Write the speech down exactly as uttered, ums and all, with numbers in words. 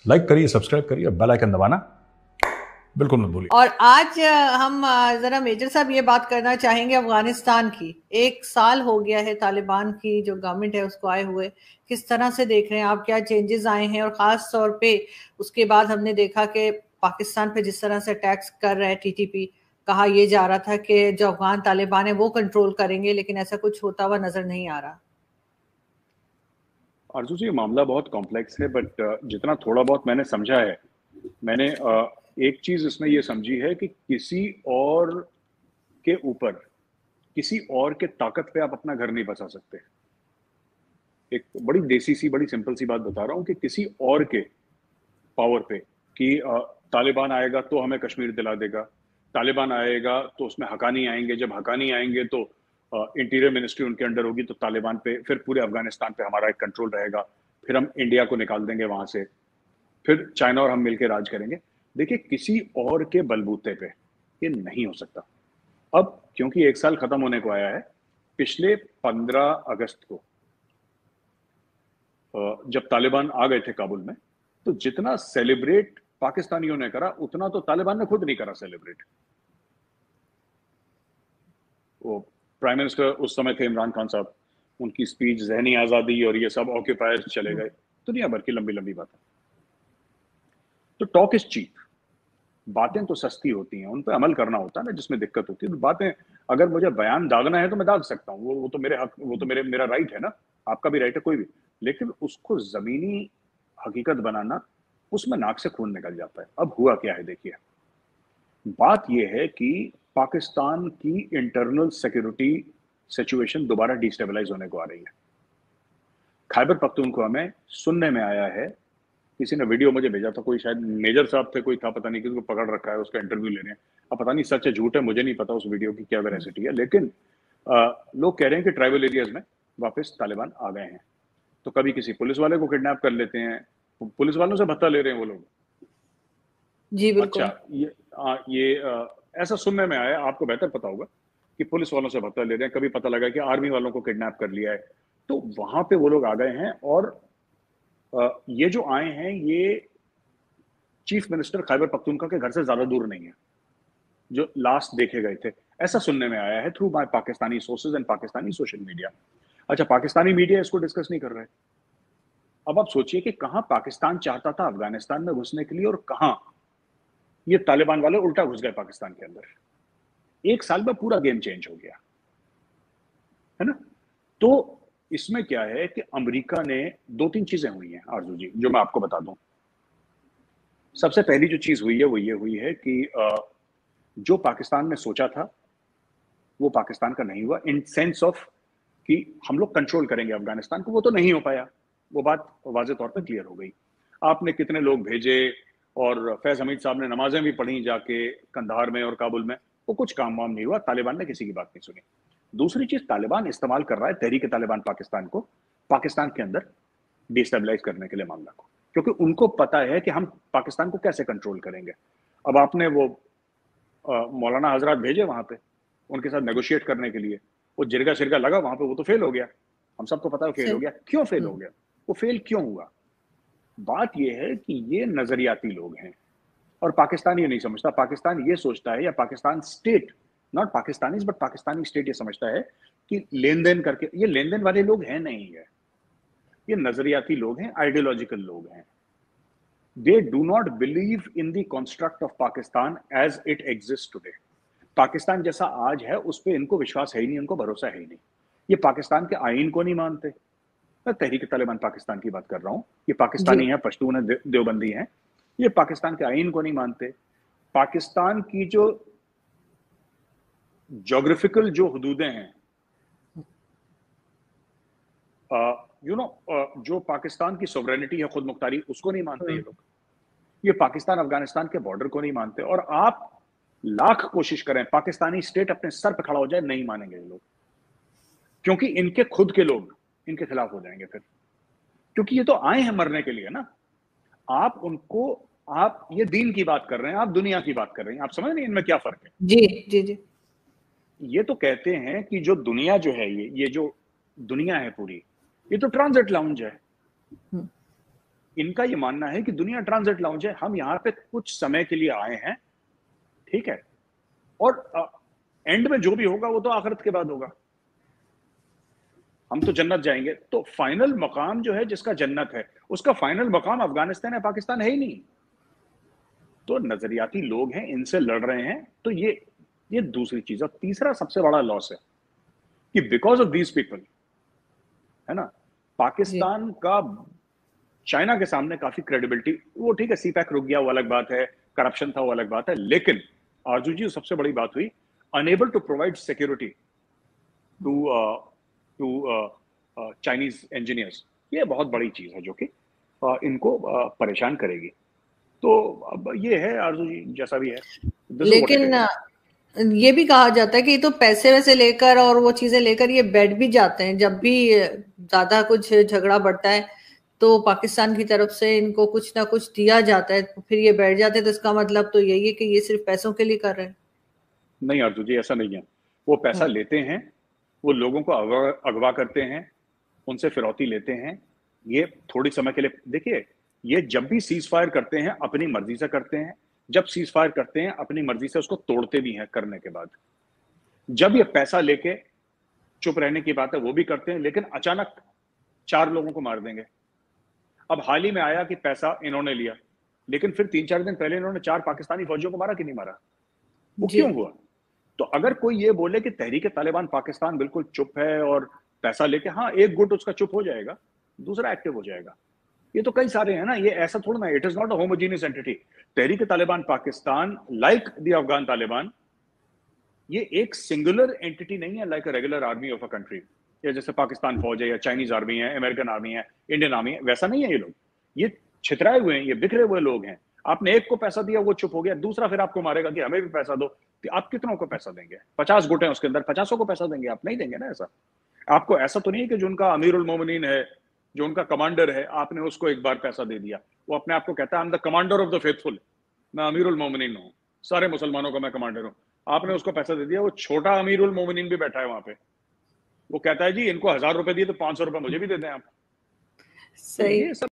Like करिए, subscribe करिए, bell icon दबाना बिल्कुल मत भूलिए। और आज हम जरा मेजर साहब ये बात करना चाहेंगे अफगानिस्तान की। एक साल हो गया है तालिबान की जो गवर्नमेंट है उसको आए हुए, किस तरह से देख रहे हैं आप, क्या चेंजेस आए हैं? और खास तौर पे उसके बाद हमने देखा कि पाकिस्तान पे जिस तरह से अटैक्स कर रहा है टीटीपी, कहा यह जा रहा था कि जो अफगान तालिबान है वो कंट्रोल करेंगे, लेकिन ऐसा कुछ होता हुआ नजर नहीं आ रहा। आरजू जी, ये मामला बहुत कॉम्प्लेक्स है, बट जितना थोड़ा बहुत मैंने समझा है, मैंने एक चीज इसमें ये समझी है कि किसी और के ऊपर, किसी और के ताकत पे आप अपना घर नहीं बसा सकते। एक बड़ी देसी सी, बड़ी सिंपल सी बात बता रहा हूं कि किसी और के पावर पे कि तालिबान आएगा तो हमें कश्मीर दिला देगा, तालिबान आएगा तो उसमें हकानी आएंगे, जब हकानी आएंगे तो इंटीरियर मिनिस्ट्री उनके अंडर होगी, तो तालिबान पे फिर पूरे अफगानिस्तान पे हमारा एक कंट्रोल रहेगा, फिर हम इंडिया को निकाल देंगे वहां से, फिर चाइना और हम मिलकर राज करेंगे। देखिए, किसी और के बलबूते पे ये नहीं हो सकता। अब क्योंकि एक साल खत्म होने को आया है, पिछले पंद्रह अगस्त को जब तालिबान आ गए थे काबुल में, तो जितना सेलिब्रेट पाकिस्तानियों ने करा उतना तो तालिबान ने खुद नहीं करा सेलिब्रेट। वो प्राइम मिनिस्टर उस समय थे इमरान खान साहब, उनकी स्पीच, जहनी आजादी और ये सब, ऑक्यूपायर्स चले गए, दुनिया भर की लंबी लंबी बातें। तो टॉक इज चीप, बातें तो सस्ती होती हैं, उन पर अमल करना होता है ना, जिसमें दिक्कत होती है। तो बातें, अगर मुझे बयान दागना है तो मैं दाग सकता हूँ, वो, वो तो मेरे हक, वो तो मेरे मेरा राइट है ना, आपका भी राइट है, कोई भी। लेकिन उसको जमीनी हकीकत बनाना, उसमें नाक से खून निकल जाता है। अब हुआ क्या है, देखिए, बात यह है कि पाकिस्तान की इंटरनल सिक्योरिटी सिचुएशन दोबारा डिस्टेबलाइज होने को आ रही है। खैबर पख्तूनख्वा में सुनने में आया है, किसी ने वीडियो मुझे भेजा था, कोई शायद मेजर साहब थे, कोई था, पता नहीं, किसी को पकड़ रखा है, उसका इंटरव्यू ले रहे हैं। अब पता नहीं सच है झूठ है, मुझे नहीं पता उस वीडियो की क्या वेरासिटी है, लेकिन आ, लोग कह रहे हैं कि ट्राइबल एरियाज में वापस तालिबान आ गए हैं। तो कभी किसी पुलिस वाले को किडनैप कर लेते हैं, पुलिस वालों से भत्ता ले रहे हैं वो लोग। जी बिल्कुल। अच्छा, ये आ, ये आ, ऐसा सुनने में आया, आपको बेहतर पता होगा कि पुलिस वालों से भत्ता ले रहे हैं। कभी पता लगा कि आर्मी वालों को किडनैप कर लिया है। तो वहां पे वो लोग आ गए हैं, और आ, ये जो आए हैं, ये चीफ मिनिस्टर खैबर पख्तूनख्वा के घर से ज्यादा दूर नहीं है, जो लास्ट देखे गए थे, ऐसा सुनने में आया है through my Pakistani sources and Pakistani social media. अच्छा, पाकिस्तानी मीडिया इसको डिस्कस नहीं कर रहे। अब आप सोचिए कि कहां पाकिस्तान चाहता था अफगानिस्तान में घुसने के लिए, और कहां ये तालिबान वाले उल्टा घुस गए पाकिस्तान के अंदर। एक साल में पूरा गेम चेंज हो गया है ना। तो इसमें क्या है कि अमेरिका ने, दो तीन चीजें हुई हैं आरजू जी, जो मैं आपको बता दूं। सबसे पहली जो चीज हुई है वो ये हुई है कि जो पाकिस्तान ने सोचा था वो पाकिस्तान का नहीं हुआ, इन सेंस ऑफ कि हम लोग कंट्रोल करेंगे अफगानिस्तान को, वो तो नहीं हो पाया। वो बात वाज़ेह तौर पर क्लियर हो गई। आपने कितने लोग भेजे, और फैज हमीद साहब ने नमाजें भी पढ़ी जाके कंधार में और काबुल में, वो कुछ काम वाम नहीं हुआ, तालिबान ने किसी की बात नहीं सुनी। दूसरी चीज, तालिबान इस्तेमाल कर रहा है तहरीक तालिबान पाकिस्तान को, पाकिस्तान के अंदर डिस्टेबलाइज करने के लिए मामला को, क्योंकि उनको पता है कि हम पाकिस्तान को कैसे कंट्रोल करेंगे। अब आपने वो मौलाना हजरात भेजे वहां पे उनके साथ नेगोशिएट करने के लिए, वो जिरगा शिरगा लगा वहां पे, वो तो फेल हो गया, हम सबको पता है फेल हो गया। क्यों फेल हो गया, वो फेल क्यों हुआ? बात यह है कि ये नजरियाती लोग हैं, और पाकिस्तान ये नहीं समझता। पाकिस्तान ये सोचता है, या Pakistan state, not Pakistanis but Pakistani state ये समझता है कि लेन देन करके, ये लेन देन वाले लोग हैं नहीं है, ये नजरियाती लोग हैं, आइडियोलॉजिकल लोग हैं। They do not believe in the construct of Pakistan as it exist today. Pakistan जैसा आज है उस पर इनको विश्वास है ही नहीं, इनको भरोसा है ही नहीं। ये पाकिस्तान के आइन को नहीं मानते। मैं तहरीक तालिबान पाकिस्तान की बात कर रहा हूं, ये पाकिस्तानी है, पश्तून है, देवबंदी हैं, ये पाकिस्तान के आइन को नहीं मानते। पाकिस्तान की जो ज्योग्राफिकल जो हदूदें हैं, यू नो, जो पाकिस्तान की सोवरेनिटी है, खुद मुख्तारी, उसको नहीं मानते ये लोग। ये पाकिस्तान अफगानिस्तान के बॉर्डर को नहीं मानते। और आप लाख कोशिश करें, पाकिस्तानी स्टेट अपने सर पे खड़ा हो जाए, नहीं मानेंगे ये लोग, क्योंकि इनके खुद के लोग इनके खिलाफ हो जाएंगे फिर, क्योंकि ये तो आए हैं मरने के लिए ना। आप उनको, आप ये दीन की बात कर रहे हैं, आप दुनिया की बात कर रहे हैं, आप समझ नहीं इनमें क्या फर्क है? जी जी जी। ये तो कहते हैं कि जो दुनिया जो है, ये ये जो दुनिया है पूरी, ये तो ट्रांजिट लाउंज है। इनका ये मानना है कि दुनिया ट्रांजिट लाउंज है, हम यहाँ पे कुछ समय के लिए आए हैं, ठीक है, और एंड में जो भी होगा वो तो आखिरत के बाद होगा, हम तो जन्नत जाएंगे। तो फाइनल मकाम जो है जिसका जन्नत है, उसका फाइनल मकाम अफगानिस्तान है, पाकिस्तान है ही नहीं। तो नजरियाती लोग हैं, इनसे लड़ रहे हैं। तो ये ये दूसरी चीज। और तीसरा सबसे बड़ा लॉस है कि बिकॉज ऑफ दीज पीपल, है ना, पाकिस्तान का चाइना के सामने काफी क्रेडिबिलिटी, वो ठीक है, सीपैक रुक गया वो अलग बात है, करप्शन था वो अलग बात है, लेकिन आरजू जी सबसे बड़ी बात हुई unable to provide security to to Chinese engineers. ये बहुत बड़ी चीज है जो कि uh, इनको uh, परेशान करेगी। तो अब ये है आरजू जी, जैसा भी है। लेकिन ये भी कहा जाता है कि तो पैसे वैसे लेकर और वो चीजें लेकर ये बैठ भी जाते हैं, जब भी ज्यादा कुछ झगड़ा बढ़ता है तो पाकिस्तान की तरफ से इनको कुछ ना कुछ दिया जाता है, तो फिर ये बैठ जाते हैं। तो इसका मतलब तो यही है कि ये सिर्फ पैसों के लिए कर रहे हैं। नहीं अर्जुन जी, ऐसा नहीं है। वो पैसा लेते हैं, वो लोगों को अगवा करते हैं, उनसे फिरौती लेते हैं। ये थोड़ी समय के लिए, देखिए, ये जब भी सीज फायर करते हैं अपनी मर्जी से करते हैं, जब सीज फायर करते हैं अपनी मर्जी से उसको तोड़ते भी हैं करने के बाद। जब ये पैसा लेके चुप रहने की बात है वो भी करते हैं, लेकिन अचानक चार लोगों को मार देंगे। अब हाल ही में आया कि पैसा इन्होंने लिया, लेकिन फिर तीन चार दिन पहले इन्होंने चार पाकिस्तानी फौजियों को मारा कि नहीं मारा? वो क्यों हुआ? तो अगर कोई ये बोले कि तहरीक तालिबान पाकिस्तान बिल्कुल चुप है और पैसा लेके, हाँ, एक गुट उसका चुप हो जाएगा, दूसरा एक्टिव हो जाएगा। ये तो कई सारे हैं ना, ये ऐसा थोड़ा ना, it is not a homogeneous entity. Tehreek Taliban Pakistan, like the Afghan Taliban, ये एक सिंगुलर एंटिटी नहीं है, like a regular army of a country, या जैसे पाकिस्तान फौज है या चाइनीज आर्मी है, अमेरिकन आर्मी है, इंडियन आर्मी है, वैसा नहीं है। ये लोग, ये छितराए हुए हैं, ये बिखरे हुए लोग हैं। आपने एक को पैसा दिया, वो चुप हो गया, दूसरा फिर आपको मारेगा कि हमें भी पैसा दो। तो आप कितनों को पैसा देंगे? पचास गुट हैं उसके अंदर, पचासों को पैसा देंगे? आप नहीं देंगे ना। ऐसा आपको ऐसा तो नहीं है कि जो उनका अमीरुल मोमिनीन है, जो उनका कमांडर है, आपने उसको एक बार पैसा दे दिया। वो अपने आप को कहता है I am the commander of the faithful, मैं अमीरुल मोमिनीन हूँ, सारे मुसलमानों का मैं कमांडर हूँ। आपने उसको पैसा दे दिया, वो छोटा अमीरुल मोमिनीन भी बैठा है वहां पे, वो कहता है जी इनको हजार रुपए दिए तो पांच सौ रुपए मुझे भी दे दें आप। सही। तो ये सब